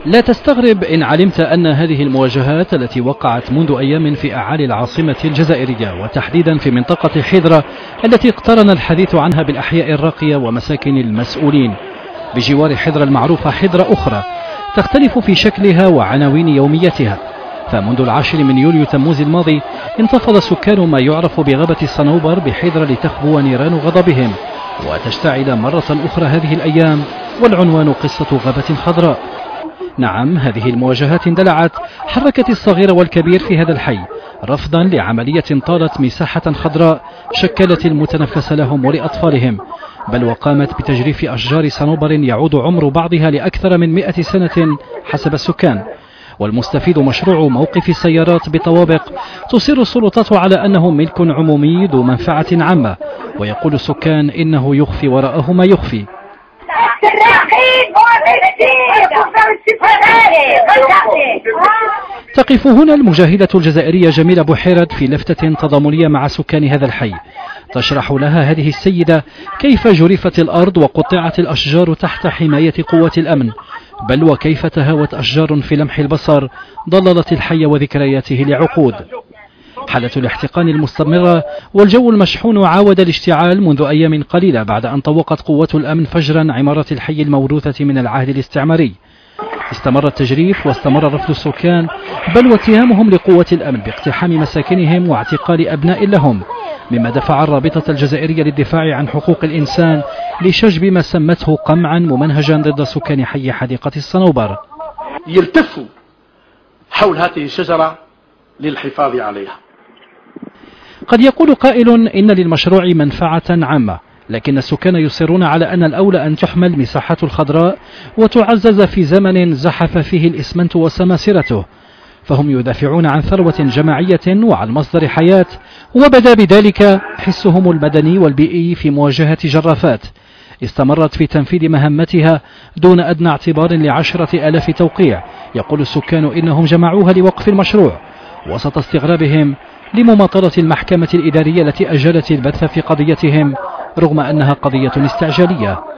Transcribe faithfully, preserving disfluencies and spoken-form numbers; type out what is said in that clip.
لا تستغرب إن علمت أن هذه المواجهات التي وقعت منذ أيام في أعالي العاصمة الجزائرية وتحديدا في منطقة حضرة التي اقترن الحديث عنها بالأحياء الراقية ومساكن المسؤولين بجوار حضرة المعروفة حضرة أخرى تختلف في شكلها وعناوين يوميتها. فمنذ العاشر من يوليو تموز الماضي انتفض سكان ما يعرف بغابة الصنوبر بحضرة لتخبو نيران غضبهم وتشتعل مرة أخرى هذه الأيام، والعنوان قصة غابة خضراء. نعم، هذه المواجهات اندلعت حركت الصغير والكبير في هذا الحي رفضا لعملية طالت مساحة خضراء شكلت المتنفس لهم ولأطفالهم، بل وقامت بتجريف أشجار صنوبر يعود عمر بعضها لأكثر من مئة سنة حسب السكان. والمستفيد مشروع موقف السيارات بطوابق تصر السلطات على أنه ملك عمومي ذو منفعة عامة، ويقول السكان إنه يخفي وراءه ما يخفي. تقف هنا المجاهدة الجزائرية جميلة بوحيرد في لفتة تضامنية مع سكان هذا الحي، تشرح لها هذه السيدة كيف جرفت الأرض وقطعت الأشجار تحت حماية قوات الأمن، بل وكيف تهاوت أشجار في لمح البصر ضللت الحي وذكرياته لعقود. حالة الاحتقان المستمرة والجو المشحون عاود الاشتعال منذ أيام قليلة بعد أن طوقت قوات الأمن فجرا عمارة الحي الموروثة من العهد الاستعماري. استمر التجريف واستمر رفض السكان بل واتهامهم لقوات الأمن باقتحام مساكنهم واعتقال أبناء لهم، مما دفع الرابطة الجزائرية للدفاع عن حقوق الإنسان لشجب ما سمته قمعا ممنهجا ضد سكان حي حديقة الصنوبر. يلتفوا حول هذه الشجرة للحفاظ عليها. قد يقول قائل إن للمشروع منفعة عامة، لكن السكان يصرون على أن الأولى أن تحمل مساحات الخضراء وتعزز في زمن زحف فيه الإسمنت وسماسرته، فهم يدافعون عن ثروة جماعية وعن مصدر حياة، وبدا بذلك حسهم المدني والبيئي في مواجهة جرافات استمرت في تنفيذ مهمتها دون أدنى اعتبار لعشرة آلاف توقيع. يقول السكان إنهم جمعوها لوقف المشروع وسط استغرابهم لمماطلة المحكمة الإدارية التي أجلت البث في قضيتهم رغم أنها قضية استعجالية.